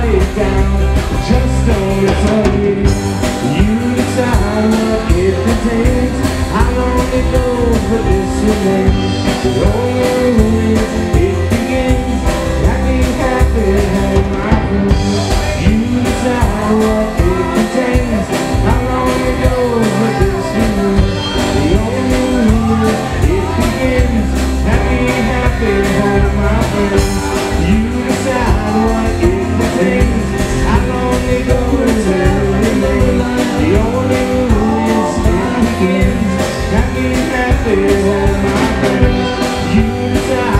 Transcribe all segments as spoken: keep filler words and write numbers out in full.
write it down, just don't say. You decide what it contains, how long it goes, but this remains. The only rule is it begins, happy, happy, home, my friends. You decide what it contains, how long it goes, but this remains. The only rule is it begins, happy, happy, home, my friends. You decide what it contains, how long it goes, but it remains. The only rule is it begins, happy, happy, home, my friends. You decide.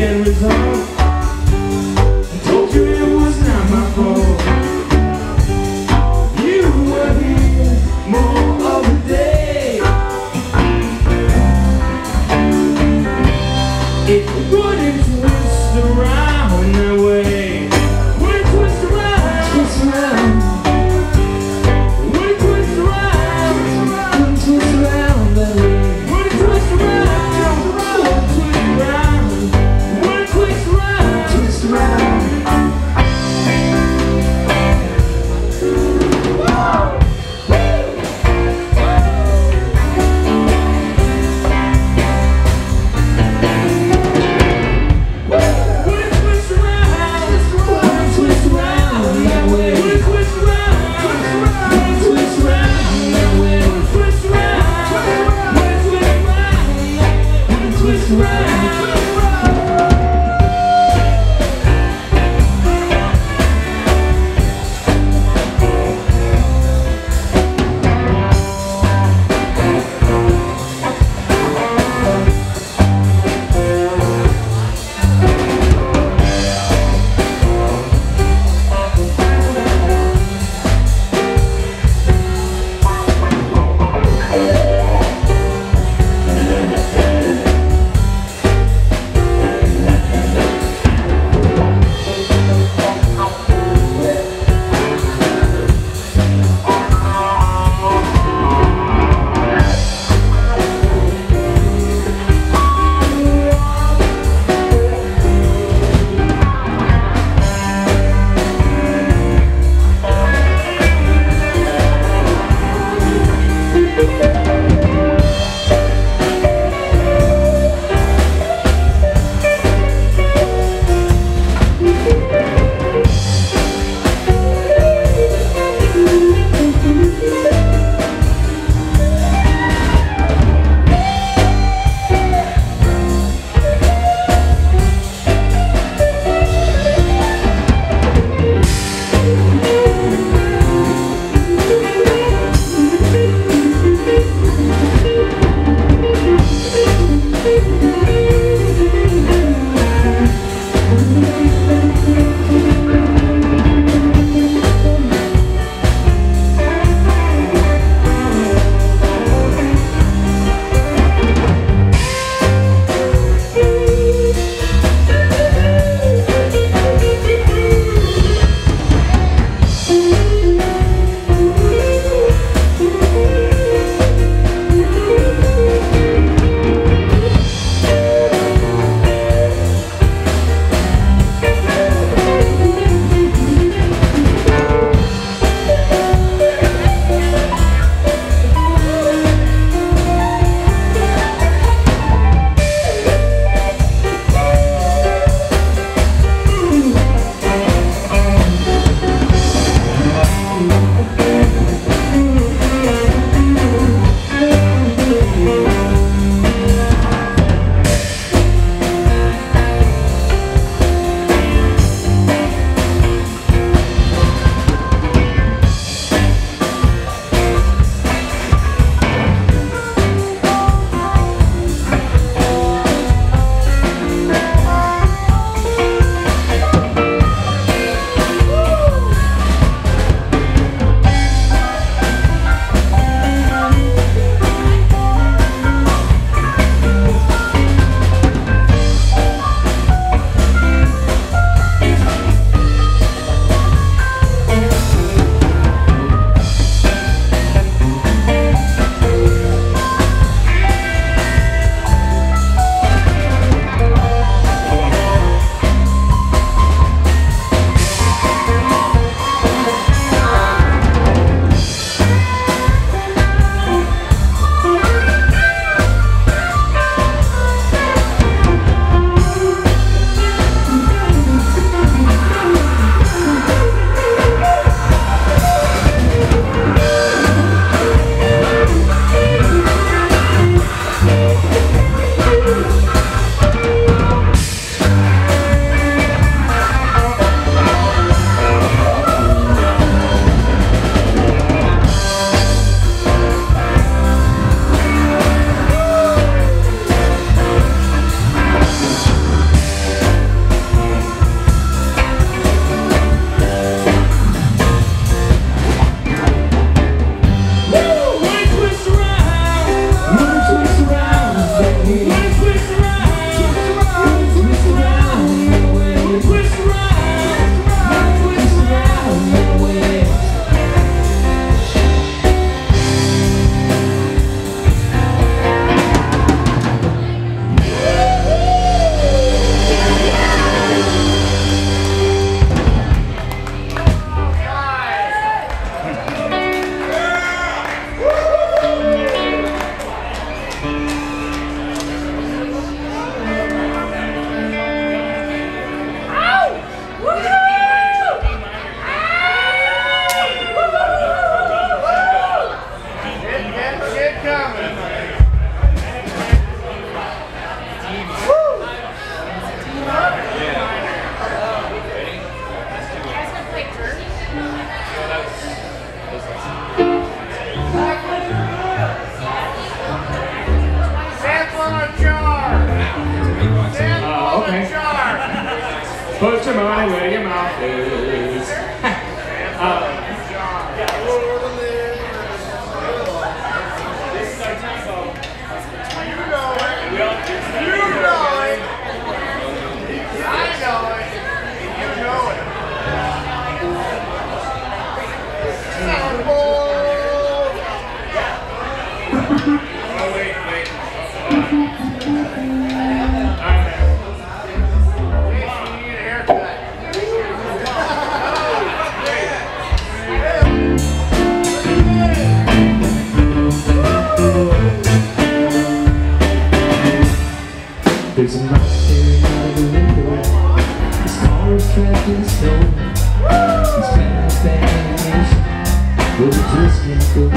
end result. I told you it was not my fault. You were here more of the day. It wouldn't twist around that way. Wouldn't twist around, twist around. Wouldn't twist around, wouldn't twist around that way. Wouldn't twist around, wouldn't twist around, wouldn't twist around. Put your money where your mouth is. uh, Oh, wait, wait. There's a mouse staring out of the window. His car is trapped in the snow. He's trying to find animation, but it just can't go.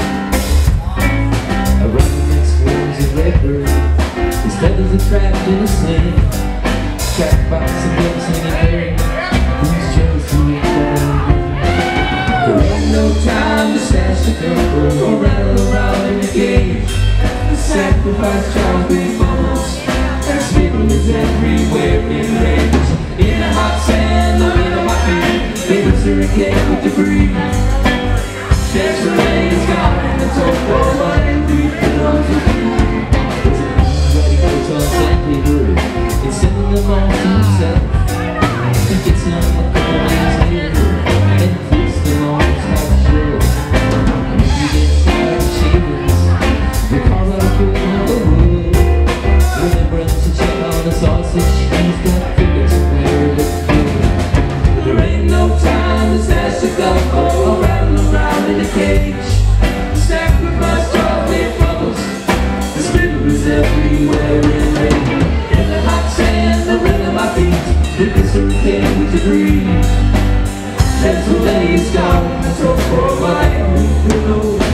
Around next one's a redbird. His feathers are trapped in a sling. Trapped by some ducks in an area. Who's just doing that? There ain't no time to stash the gun or rattle around in the cage. The sacrifice Charles Big Bubbles. Is everywhere in rage. In the hot sand, the wind of my feet. They whisper again with debris. Chevrolet is gone and the top for one we belong to you. It's a ready goes on sandpaper. It's sending them all to himself. He gets them a couple days later and puts them on his top shelf. If you get tired of shavings, the car like a good on the wood. Remembrance to check on the sausage. He's got fingers where it's good. There ain't no time to stash the gun or rattle around in a cage. Sacrifice chocolate bubbles. The spittle is everywhere in rain. In the hot sand, the ring of my feet. The hurricane with debris. Chevrolet is gone. So for a while, who knows?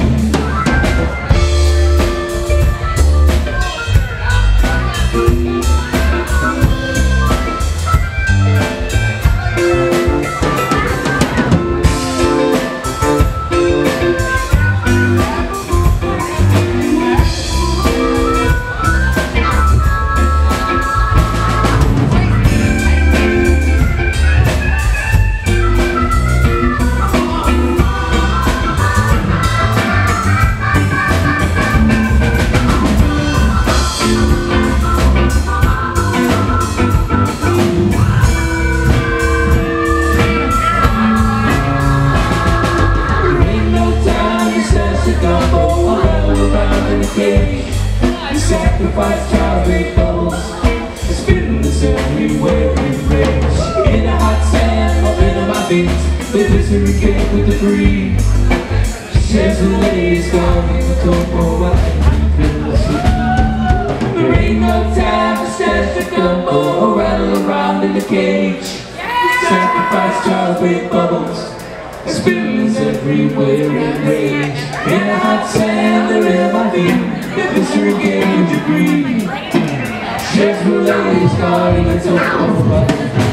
Sacrifice Charles Big Bubbles. The spitters everywhere in rage. In the hot sand, up in my feet. The history cake with the free. Chevrolet is gone in the cold for what there ain't no time to stash the gumbo or rattle around in the cage. Sacrifice Charles Big Bubbles. The spitters everywhere in rage. In the hot sand, they're in my feet. The history game with debris. Chevrolet is gone and it's over.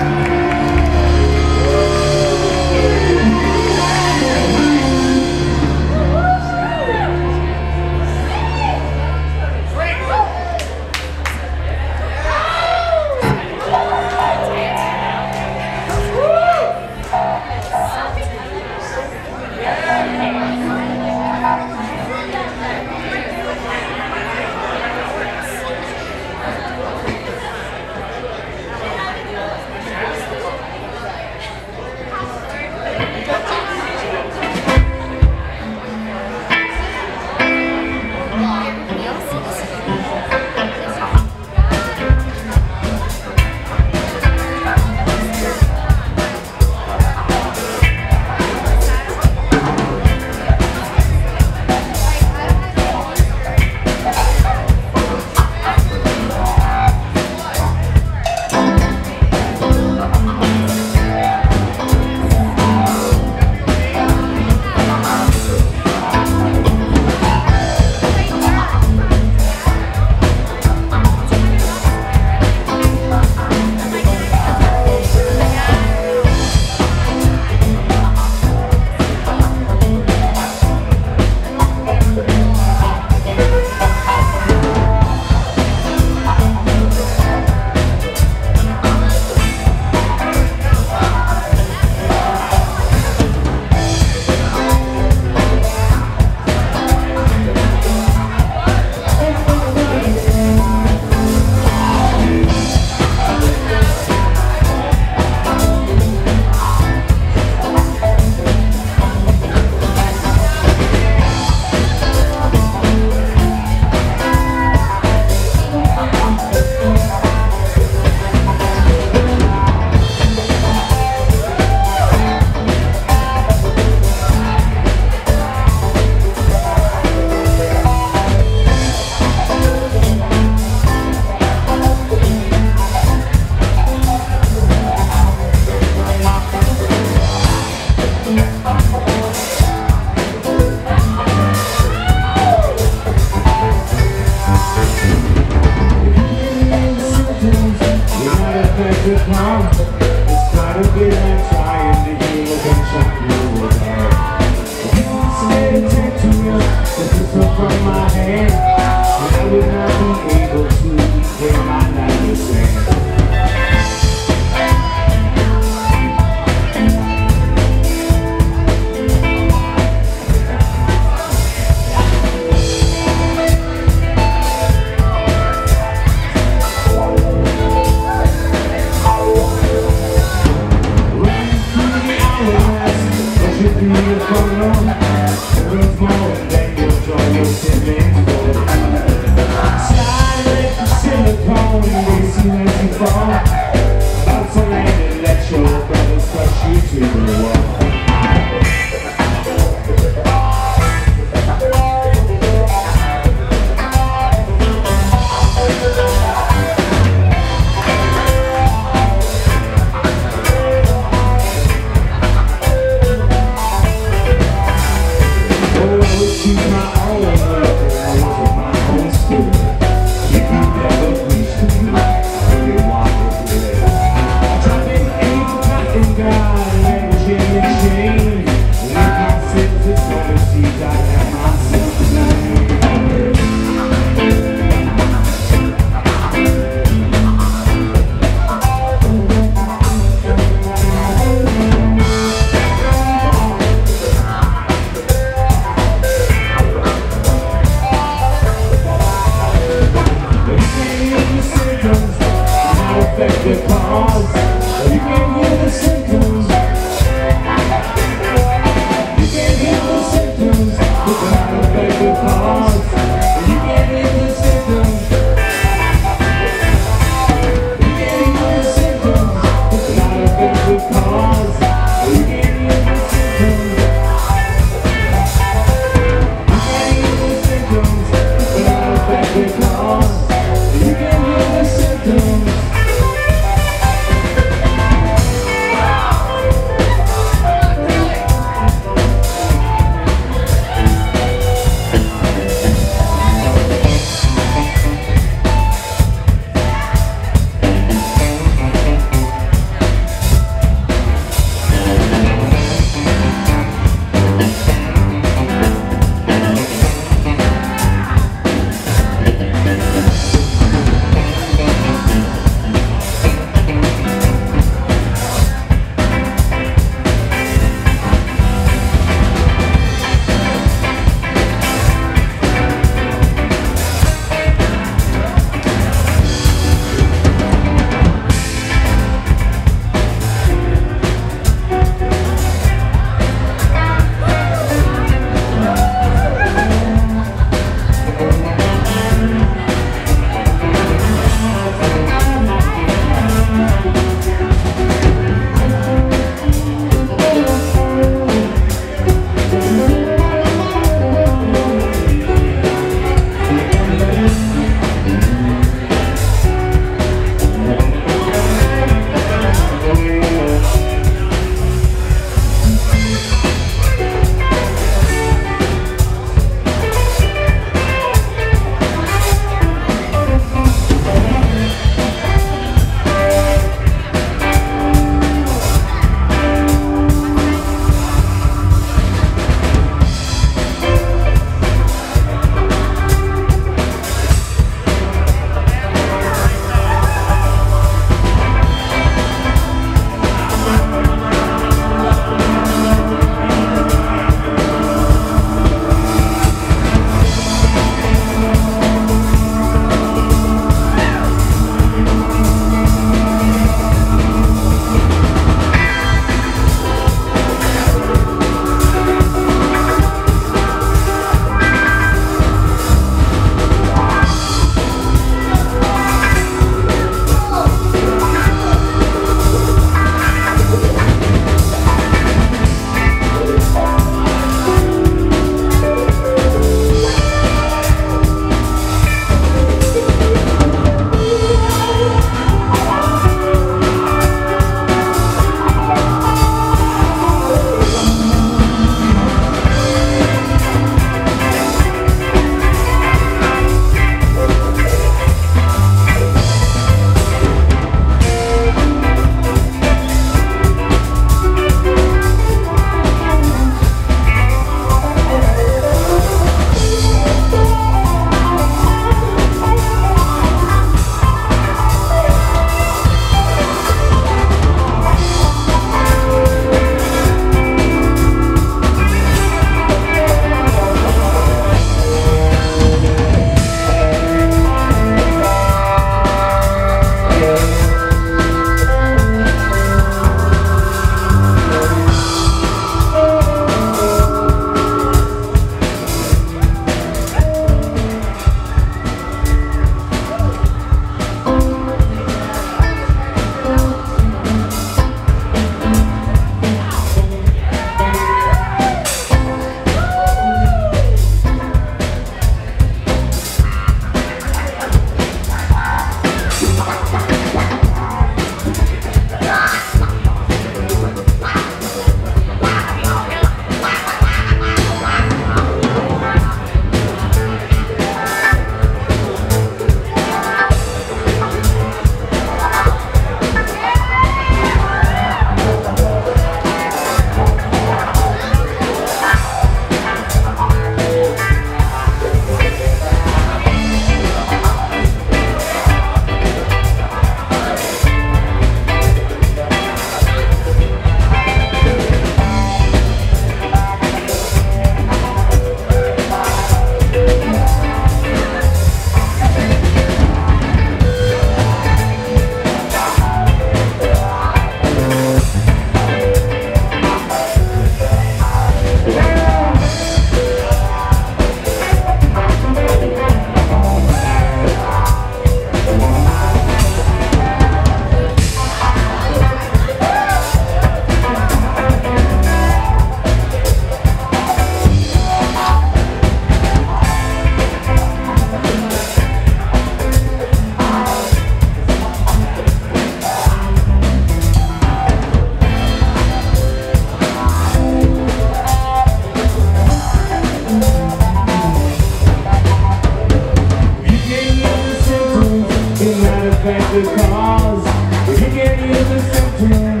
the cause. You can't heal the symptoms.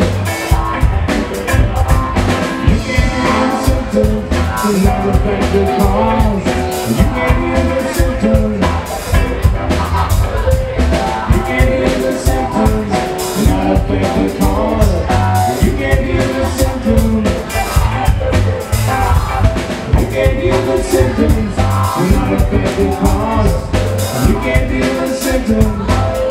You can't heal the symptoms. Do not affect the cause. You can't heal the symptoms. You can't heal the symptoms. Do not affect the cause. You can't heal the symptoms. You can't heal the symptoms. Do not affect the cause. You can't heal the symptoms.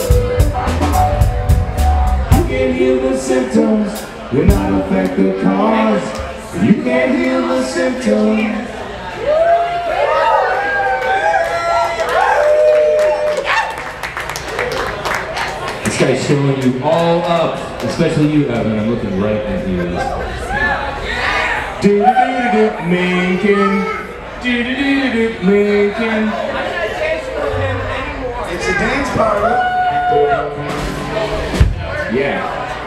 You can't heal the symptoms. Do not affect the cause. You can't heal the symptoms. This guy's showing you all up, especially you, Evan. I'm looking right at you. Do-do-do-do-do, Lincoln. Do-do-do-do-do, Lincoln. It's a dance party. Yeah.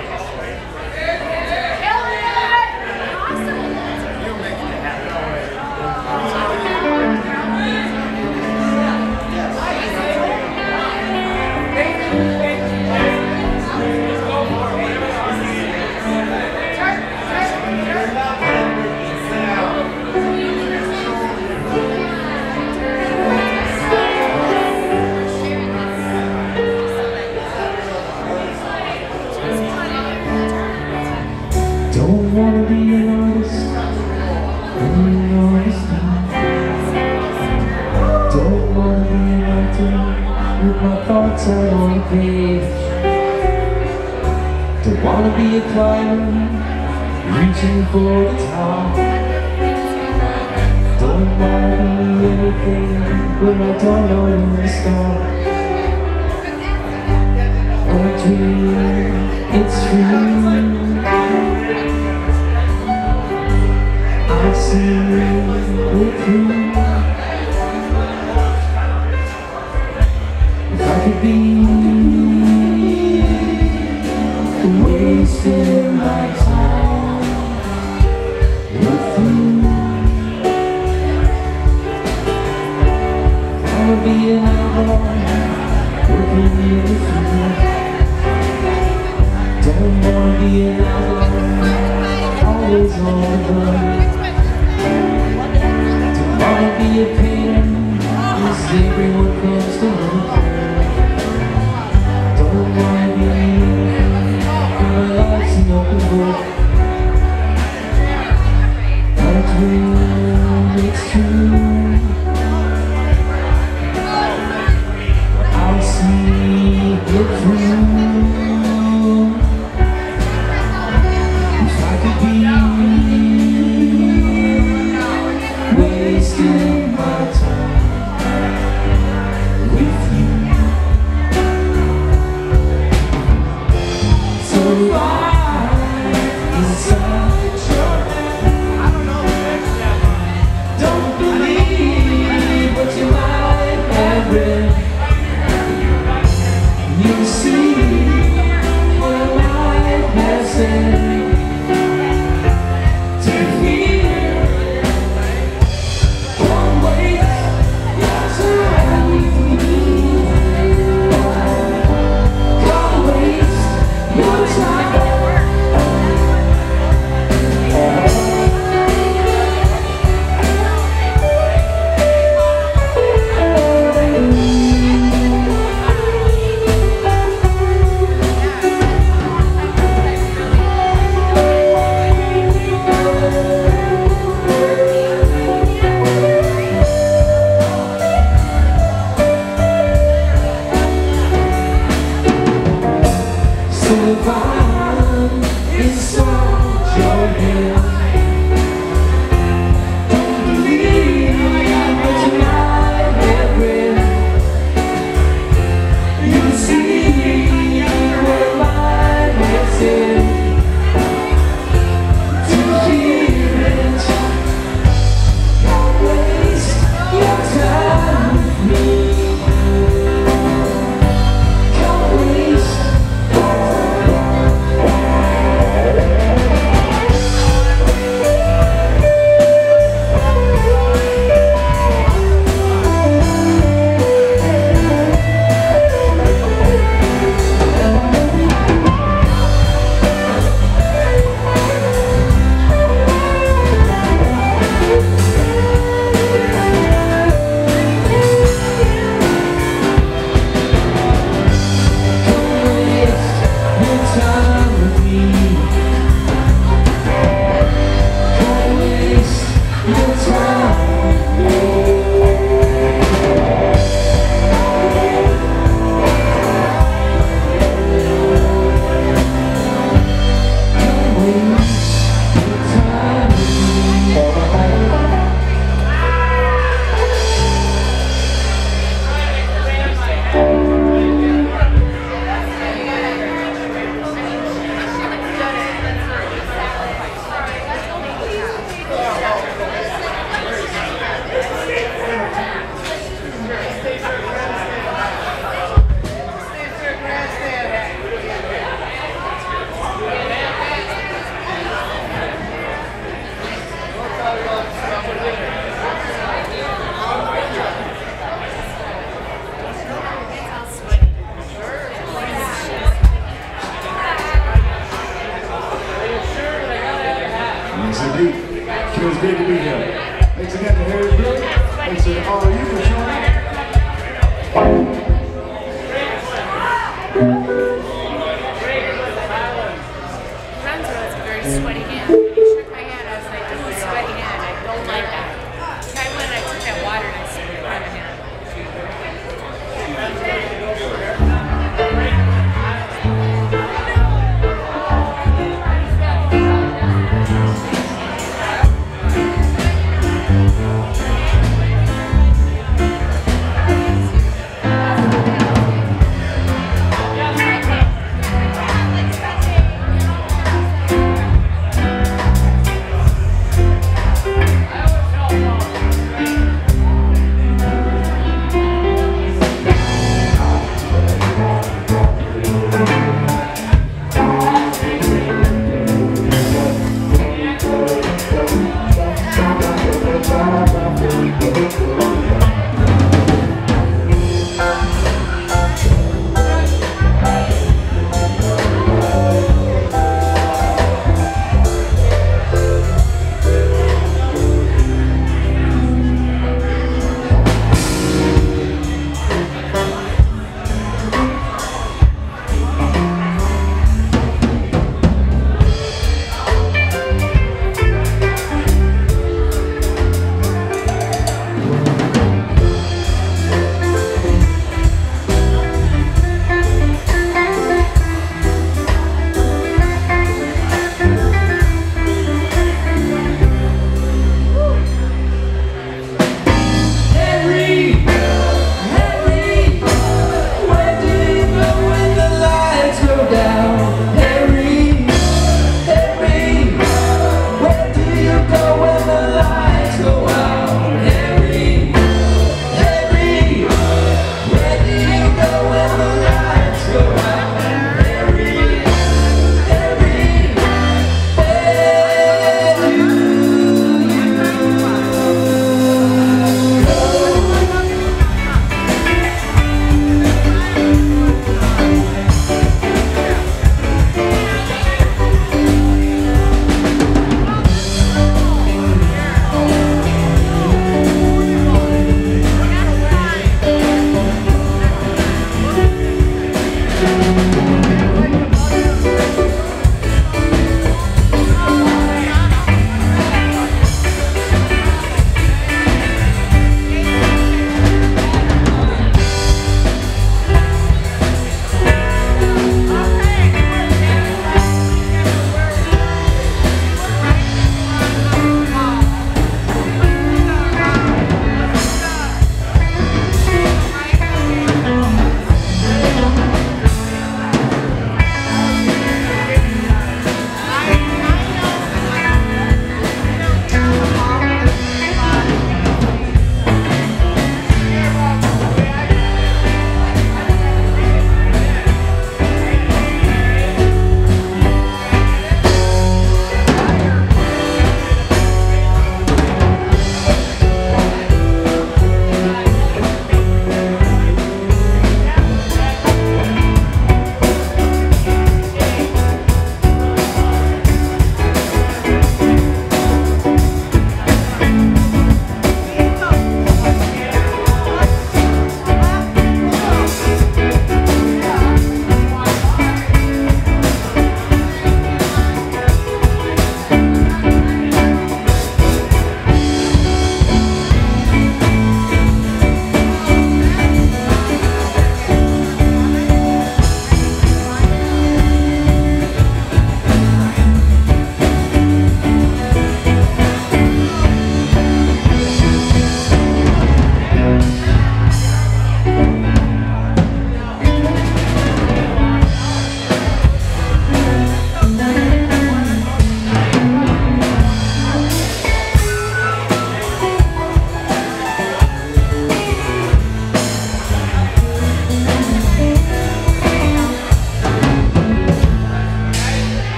Don't wanna be an artist, I'm an artist now. Don't wanna be an actor with my thoughts out on a page. Don't wanna be a climber, reaching for the top. Don't wanna be anything when I don't know where to start. A dream, it's true. I see with you. If I could be wasting my time with you, I would be an outlaw working with you. Don't wanna be an outlaw, always on the run. Wanna be a painter, yes, everyone comes to look. Don't wanna be my life's an open book. A dream, it's true. I'll see it through. If I could be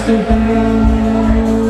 just a hand.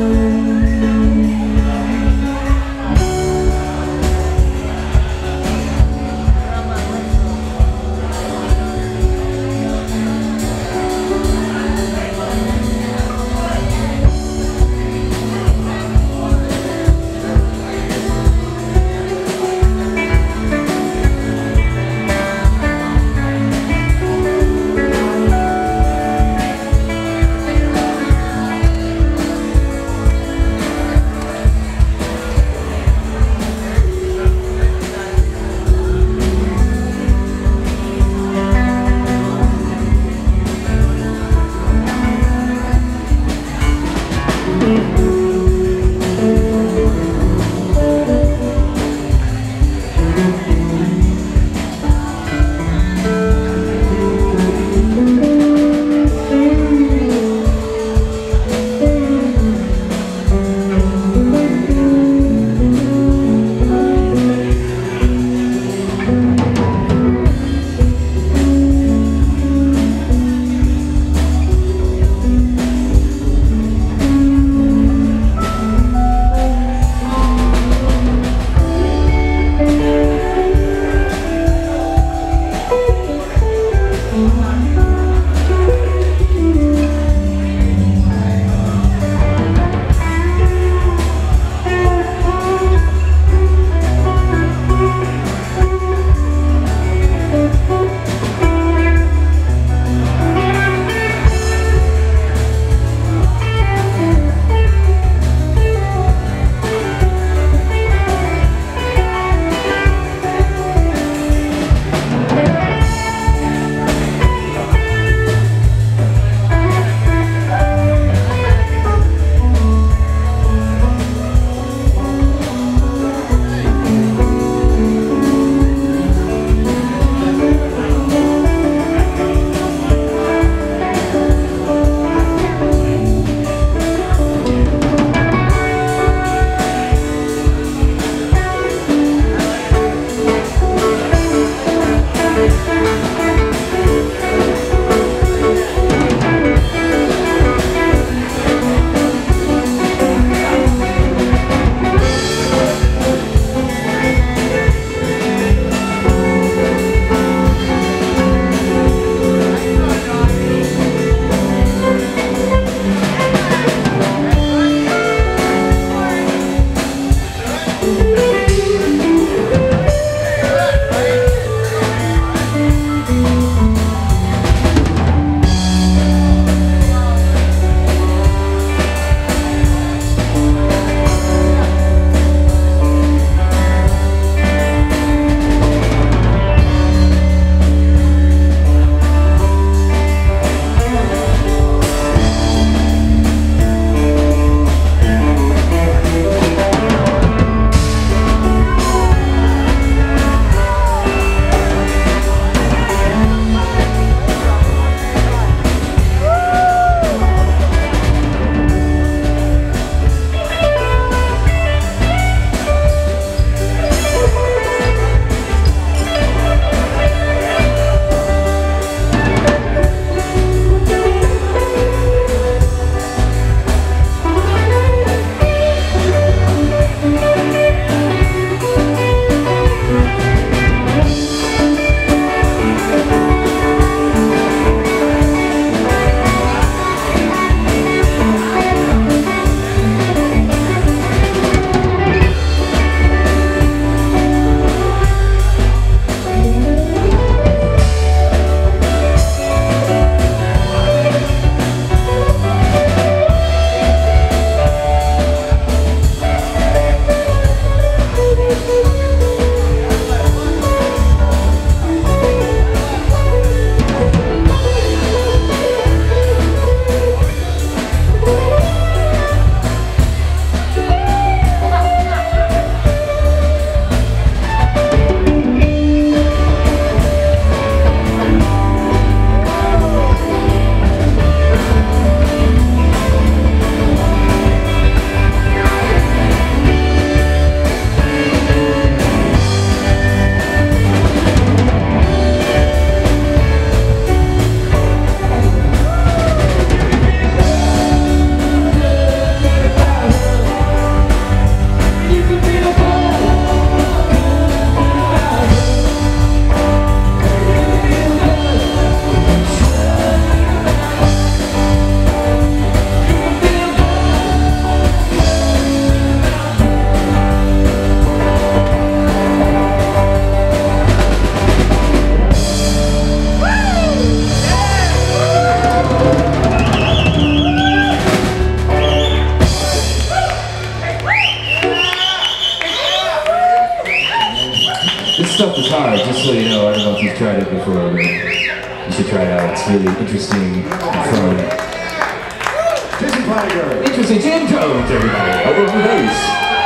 guitar, just so you know. I don't know if you've tried it before, but you should try it out. It's really interesting and fun. Jason Flanagan. Interesting jam tones, everybody. Over the bass.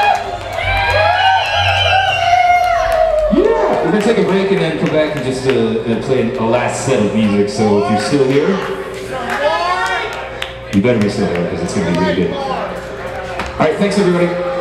Yeah, we're gonna take a break and then come back and just uh, uh, play a last set of music. So if you're still here, you better be still here because it's gonna be really good. All right, thanks everybody.